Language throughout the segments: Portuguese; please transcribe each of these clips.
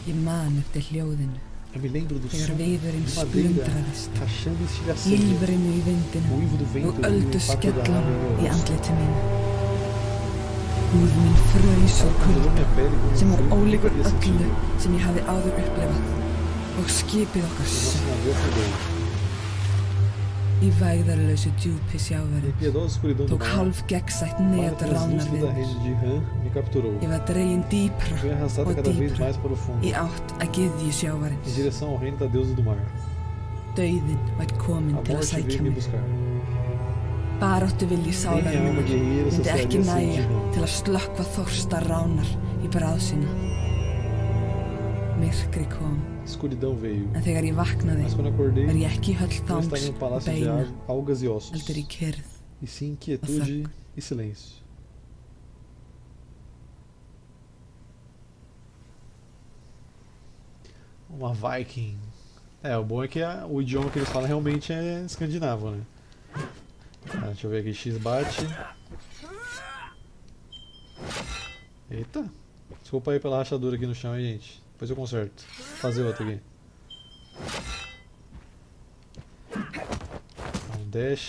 Ég man eftir hljóðinu. Eu me lembro do Þegar som viðurinn de madeira splundraðist, rachando e estilhaçando, lífrinu í o vindinu uivo do og vento e o öldu impacto da skellum água í no rosto. andliti mínu. Húð mín frös og Congelou kulda minha pele com sem um var frio que nunca ólíkur havia sentido. öllu sem ég hafði áður upplifað og skipið okkar O nosso sökk navio afundou. í vægðarlausu djúpi E a sjávarins. piedosa escuridão do Tók mar, hálf gegnsætt o mar net ránar translúcido við da mér. rede de rã me capturou. Ég var dregin dýpra Fui arrastada og cada vez dýpra mais para o fundo, í átt að gyðju em sjávarins. direção ao reino da deusa do mar. Dauðinn var kominn A til að morte sækja veio me mig. buscar. Baráttu vilji sálar Minha alma minnar guerreira myndi saciaria ekki a sede nægja de rã. til að slökkva þorsta ránar í bráð sína. Myrkri kom, Escuridão veio, en þegar ég vaknaði mas quando acordei, var ég ekki í höll não þangs estava em um og palácio de beina, algas e ossos, heldur í kyrrð. e sim quietude e silêncio. Uma Viking. É, o bom é que o idioma que eles falam realmente é escandinavo, né? Ah, deixa eu ver aqui, X bate. Eita! Desculpa aí pela rachadura aqui no chão, hein, gente. Depois eu conserto. Vou fazer outra aqui. Um dash.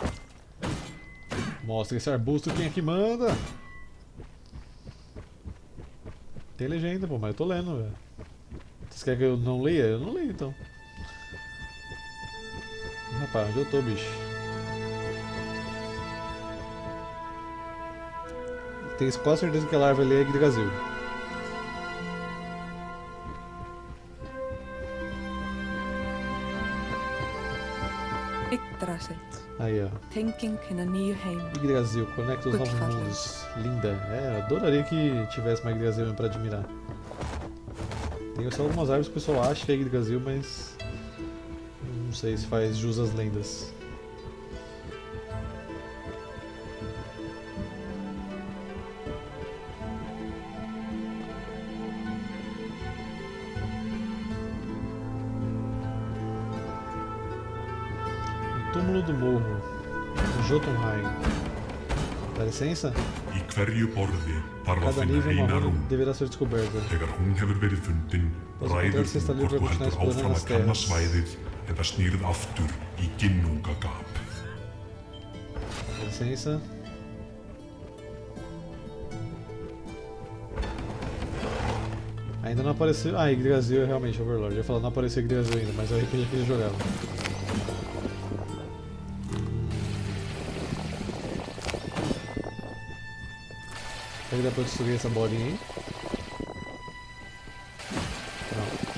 Mostra esse arbusto quem é que manda. Tem legenda, pô, mas eu tô lendo, velho. Vocês querem que eu não leia? Eu não leio, então. Rapaz, onde eu tô, bicho? Tenho quase certeza que a larva ali é Yggdrasil. Yggdrasil, Aí, ó. tenging hinna nýju heim. Yggdrasil, conecta os novos Gullfallen. mundos. Linda. É, eu adoraria que tivesse uma Yggdrasil pra admirar. Tem só algumas árvores que o pessoal acha que é Yggdrasil, mas não sei se faz jus às lendas. O túmulo do morro, de Jotunheim. Dá licença? Í hverju borði þarf að Cada finna nível uma eina runa rún. deverá ser descoberta. Þegar hún hefur verið fundin, Mas ræður acontece esta þú livre hvort þú heldur continuar áfram explorando að kanna as terras. svæðið eða snýrð aftur í Ginnungagap. Dá licença. Ainda não apareceu. Ah, Yggdrasil é realmente Overlord. Eu ia falar, não apareceu Yggdrasil ainda, mas é o RPG que ele jogava. Será que dá pra eu destruir essa bolinha aí? Não.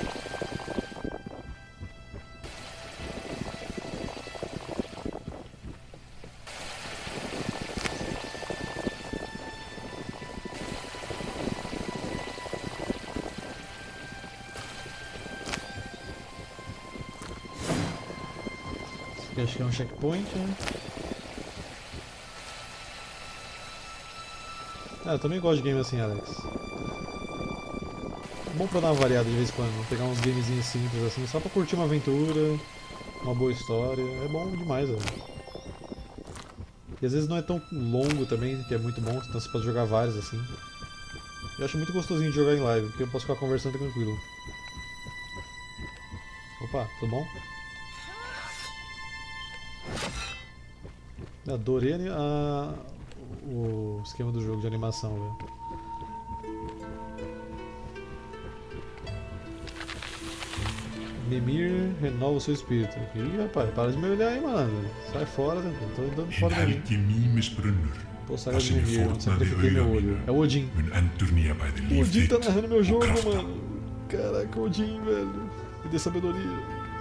Esse aqui acho que é um checkpoint, né? Ah, eu também gosto de game assim, Alex. É bom pra dar uma variada de vez em quando, pegar uns gamezinhos simples assim, só pra curtir uma aventura, uma boa história, é bom demais, velho. E às vezes não é tão longo também, que é muito bom, então você pode jogar vários assim. Eu acho muito gostosinho de jogar em live, porque eu posso ficar conversando tranquilo. Opa, tudo bom? Eu adorei o esquema do jogo de animação, velho. Mimir renova o seu espírito. Ih, rapaz, para de me olhar aí, mano. Sai fora, tô dando Hinn fora dali. helgi Mímisbrunnur, Pô, þar saga de sem ég Mimir, onde fórnaði sacrifiquei meu auga olho. mínu, É o Odin. mun endurnýja bæði O líf Odin tá þitt narrando meu og jogo, krafta. mano. Caraca, Odin, velho. Me dê sabedoria.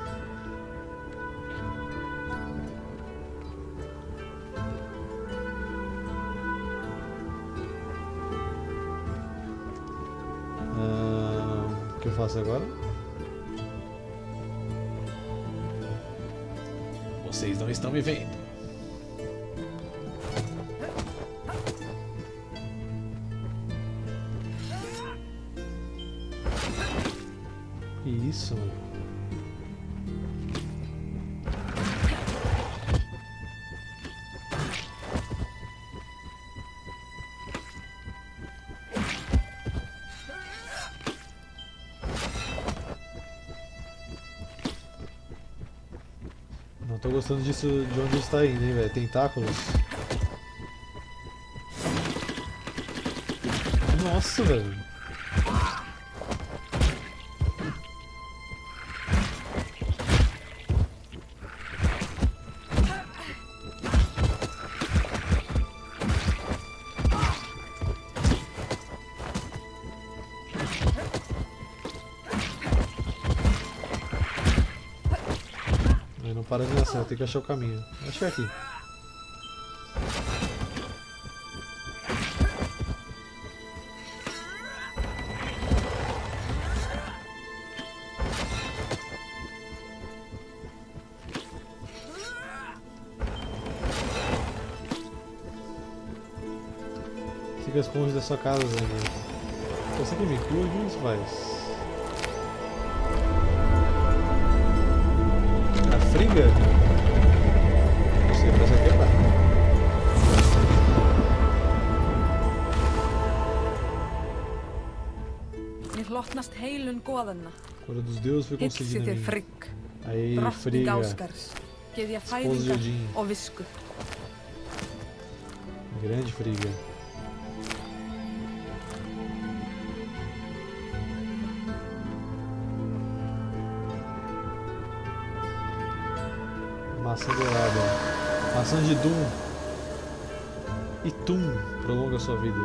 O que eu faço agora? Vocês não estão me vendo. Isso. Não tô gostando disso, de onde está indo, hein, velho. Tentáculos. Nossa, velho. Não para de nascer, tem que achar o caminho. Acho que é aqui. Siga as pontes da sua casa, Zangief. Você que me cura, o que isso faz? A friga? Não sei, parece que quebrar. Mér hlotnast heilun goðanna. Cura dos deuses foi Hilsi concedida a þér mim. Frigg, Aí, drottning friga. Ásgars, gyðja Esposa de fæðingar Odin. og visku. Grande friga. Maçã dourada. Maçã de Dum. E Tum prolonga sua vida.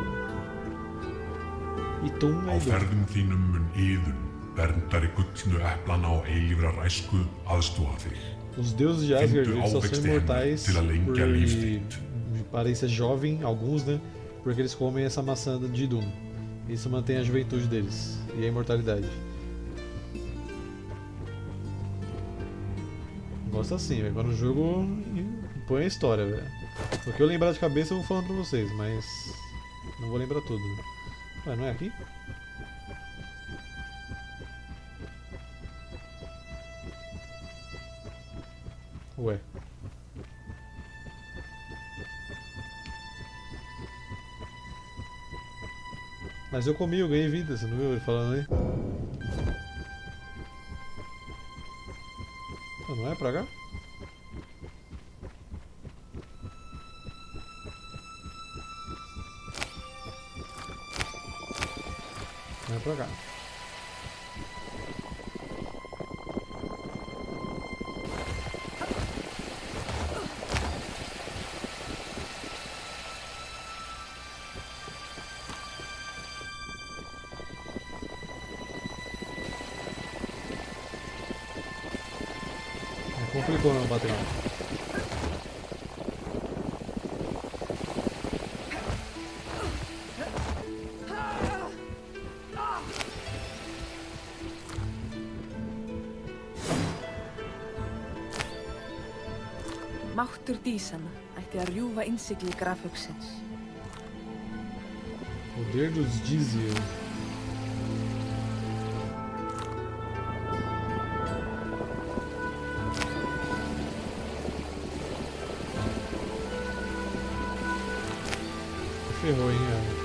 E Tum Á é Idum. ferðum þínum mun Iðun, verndari gullnu eplana og eilífrar æsku, aðstoða þig. Os deuses de Asgard Finndu eles só são ávexti hennar imortais til að lengja lífsþitt. de aparência jovem, alguns, né? Porque eles comem essa maçã de Doom. Isso mantém a juventude deles e a imortalidade. Gosto assim, velho. Quando o jogo põe a história, velho. O que eu lembrar de cabeça eu vou falando pra vocês, mas não vou lembrar tudo. Ué, não é aqui? Ué. Mas eu comi, eu ganhei vida, você não viu ele falando aí? Ah, não é pra cá? Não é pra cá. Complicou não, patrão. Máttur dísanna ætti að rjúfa innsigli grafhauksins. Poder dos Dízio. Ferrou, hein, cara.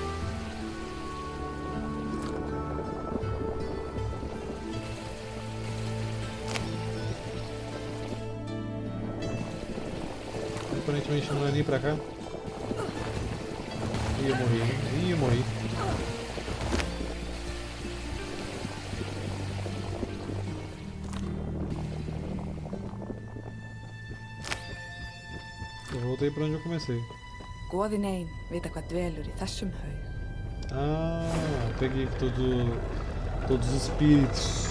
Aparentemente não é nem pra cá. Ih, eu morri. Ih, eu morri. Eu voltei pra onde eu comecei. Goðin ein vita hvað dvelur í þessum haug. Ah, peguei todos os espíritos.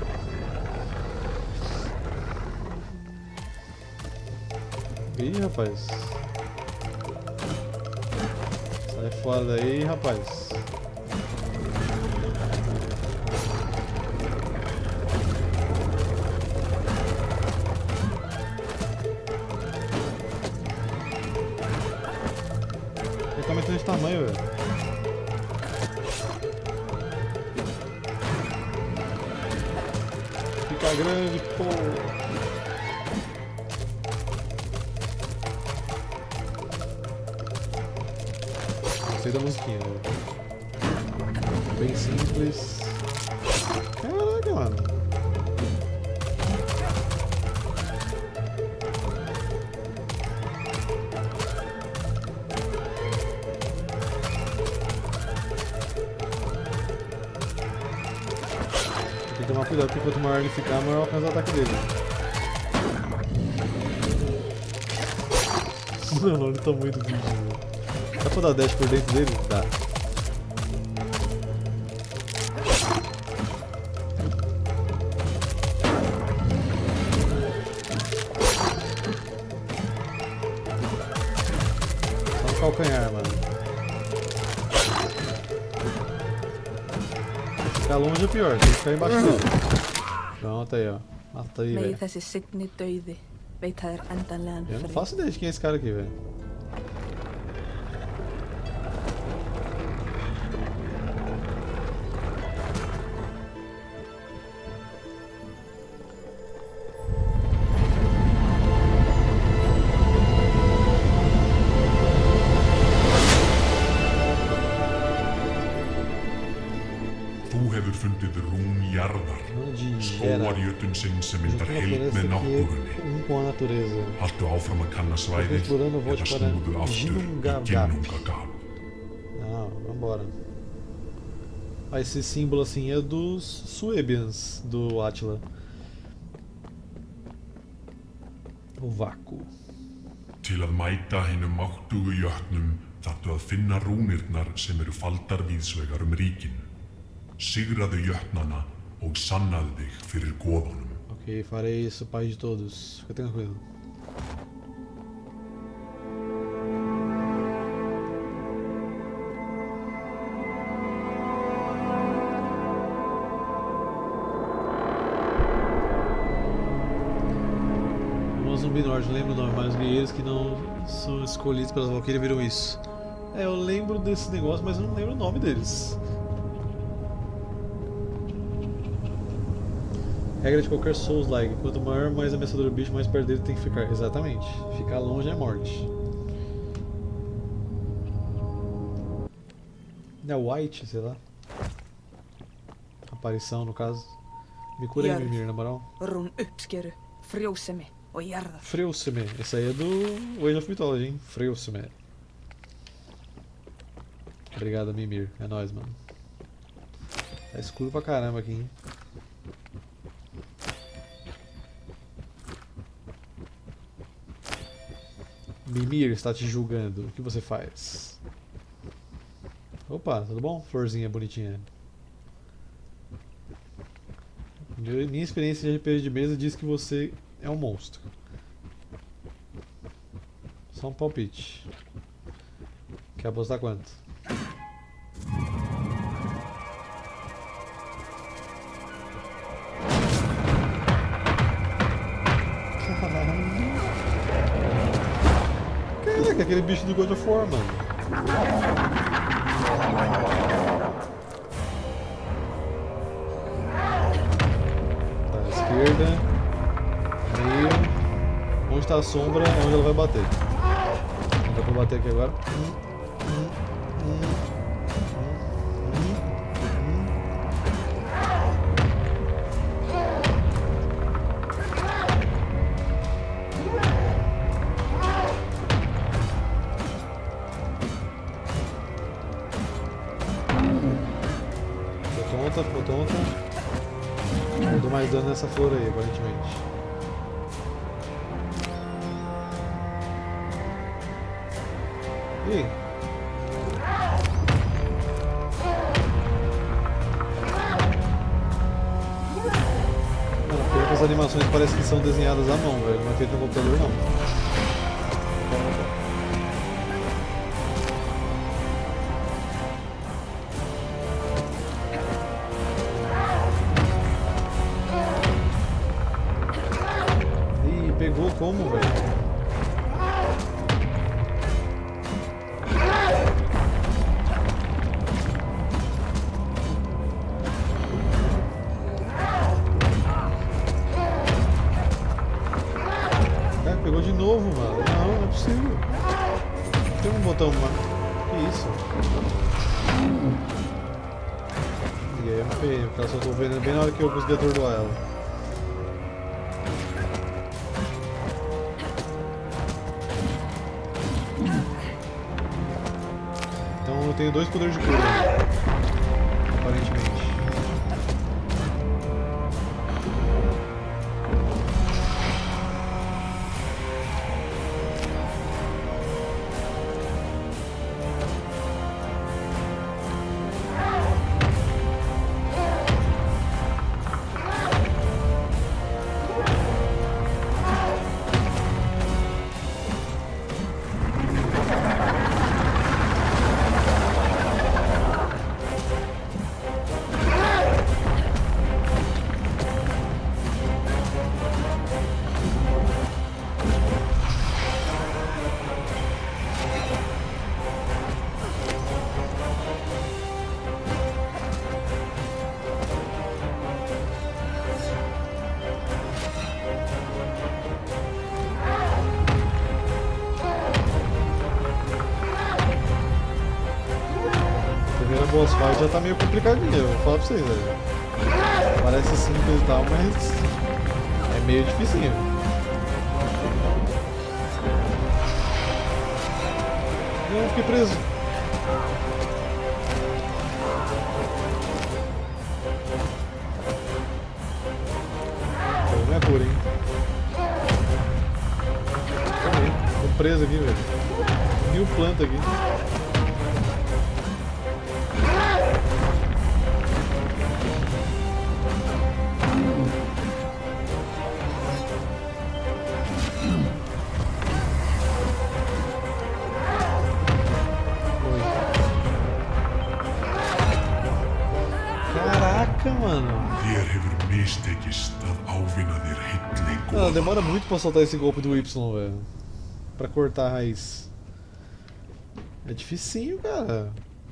Ih, rapaz. Sai fora daí, rapaz. Ele tá aumentando de tamanho, velho. Fica grande, pô. Gostei da musiquinha, velho. Bem simples. Caraca, mano. que tomar cuidado, porque quanto maior ele ficar, maior alcança o ataque dele. Não, ele tá muito bicho, velho. Dá pra dar dash por dentro dele? Dá. Só no calcanhar, mano. Ficar longe é pior, tem que ficar embaixo dele. Pronto aí, ó. Mata aí, Megi velho. þessi signi dauði veita þér endanlegan Eu não frið. faço ideia de quem é esse cara aqui, velho. Þú hefur fundið rún jarðar, skóarjötun sinn sem myndar heild með náttúrunni. Com a natureza. Haltu áfram að kanna svæðið Explorando, volte eða para snúðu aftur í Ginnungagap. Ginnungagap. Não, vambora. Ah, esse símbolo assim é dos Suebians do Atila. O vácuo. Til að mæta hinum máttugu jötnum þarftu að finna rúnirnar sem eru faldar víðsvegar ríkin. Sigraðu jötnana og sannaðu þig fyrir goðunum. Ok, farei isso, pai de todos. Fica tranquilo. O Zumbi Norte, não lembro o nome, mas os guerreiros que não são escolhidos pelas Valkyrias viram isso. É, eu lembro desse negócio, mas eu não lembro o nome deles. Regra de qualquer Souls-like, quanto maior, mais ameaçador o bicho, mais perto dele tem que ficar. Exatamente. Ficar longe é morte. É White, sei lá. Aparição, no caso. Me cura aí, Mimir, na moral. Rún uppskeru, frjósemi og jarðar. Frjósemi. Esse aí é do Age of Mythology, hein? Frjósemi. Obrigado, Mimir. É nóis, mano. Tá escuro pra caramba aqui, hein? Mimir está te julgando. O que você faz? Opa, tudo bom? Florzinha bonitinha. Minha experiência de RPG de mesa diz que você é um monstro. Só um palpite. Quer apostar quanto? Caraca, aquele bicho do God of War, mano. Tá, esquerda, meio. Onde está a sombra é onde ela vai bater. Dá pra bater aqui agora. Ficou tonta. Eu dou mais dano nessa flor aí, aparentemente. E aí? Mano, pior que as animações parecem que são desenhadas à mão, velho. Não é feito no computador, não. Pegou como, velho? Cara, pegou de novo, mano. Não é possível. Tem um botão, mano. Que isso? E aí eu me ferrei, o cara soltou o veneno bem na hora que eu consegui atordoar ela. Eu tenho 2 poderes de cura, aparentemente. boss fight já tá meio complicadinho, eu vou falar pra vocês, velho. Parece simples e tal, mas é meio dificinho. Não, fiquei preso. Pô, minha cura, hein? Calma aí, tô preso aqui, velho. Mil plantas aqui. Caraca, mano. Þér hefur mistekist að ávinna þér hilli Mano, góða. demora muito pra soltar esse golpe do Y, velho. Pra cortar a raiz. É dificinho, cara.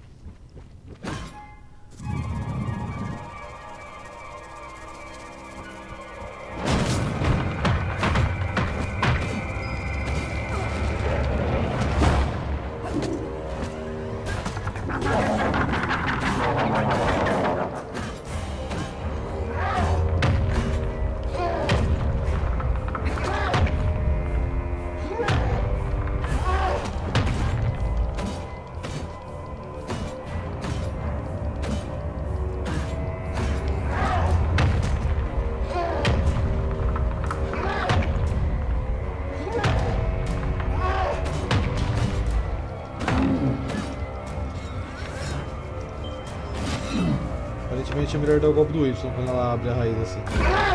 Aparentemente é melhor dar o golpe do Y quando ela abre a raiz assim.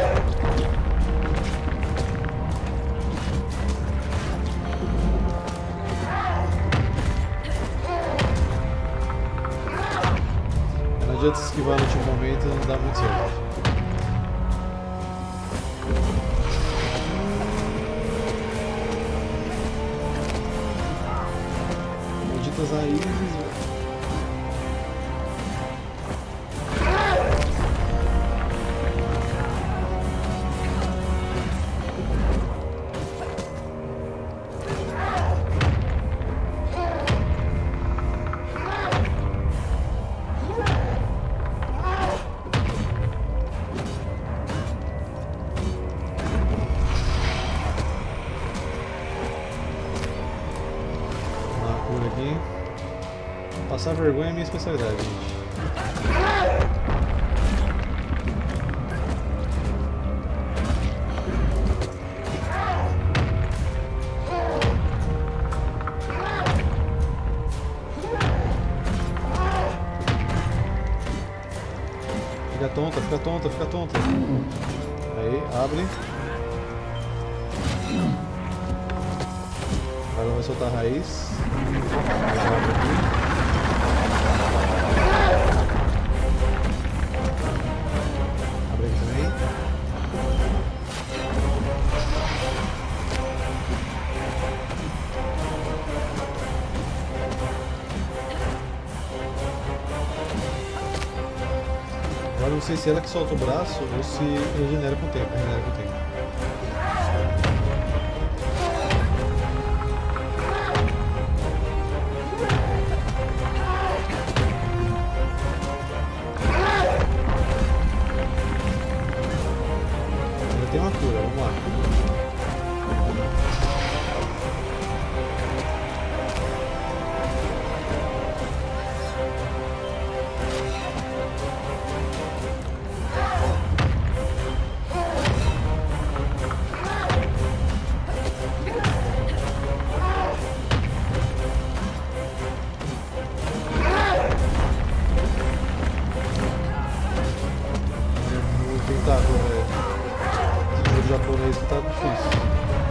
Não adianta se esquivar no último momento, não dá muito certo. Malditas raízes, velho. Aqui. Passar vergonha é minha especialidade, gente. Fica tonta, fica tonta, fica tonta. Aí, abre. Agora vai soltar a raiz. Abre aqui. Abre aqui também. Agora não sei se ela que solta o braço ou se regenera com o tempo. Regenera com o tempo. Tem uma cura, vamos lá. O tentáculo, velho. Japonês que tá difícil.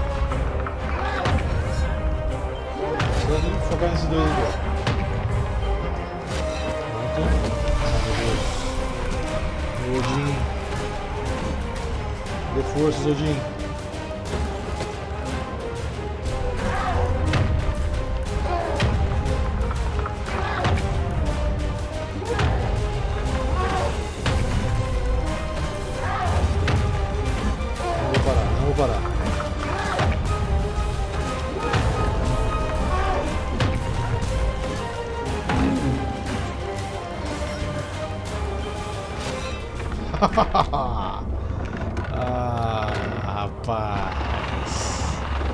Só vamos focar nesses dois aqui. Pronto. Meu Deus. Odin. Dê forças, Odin. Não vou parar. Ah, rapaz.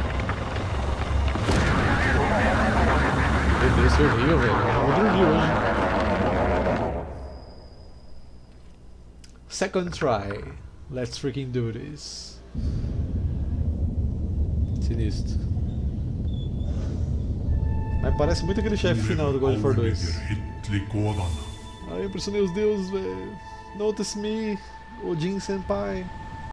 Meu Deus, foi horrível, velho. Eu vou dormir hoje. Second try. Let's freaking do this. Sinistro. Mas parece muito aquele chefe final do God of War 2. Hilli goðanna. Ah, eu impressionei os deuses, velho. Notice me, Odin Senpai.